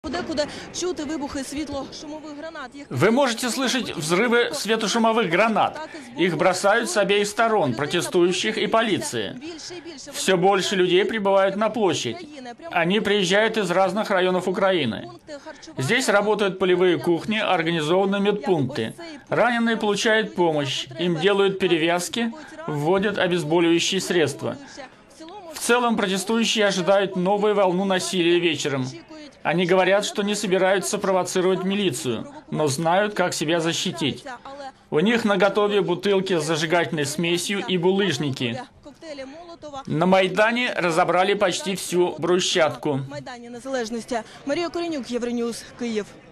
Вы можете слышать взрывы светошумовых гранат. Их бросают с обеих сторон, протестующих и полиции. Все больше людей прибывают на площадь. Они приезжают из разных районов Украины. Здесь работают полевые кухни, организованы медпункты. Раненые получают помощь, им делают перевязки, вводят обезболивающие средства. В целом протестующие ожидают новую волну насилия вечером. Они говорят, что не собираются провоцировать милицию, но знают, как себя защитить. У них наготове бутылки с зажигательной смесью и булыжники. На Майдане разобрали почти всю брусчатку. Марія Коренюк, Євроньюз, Київ.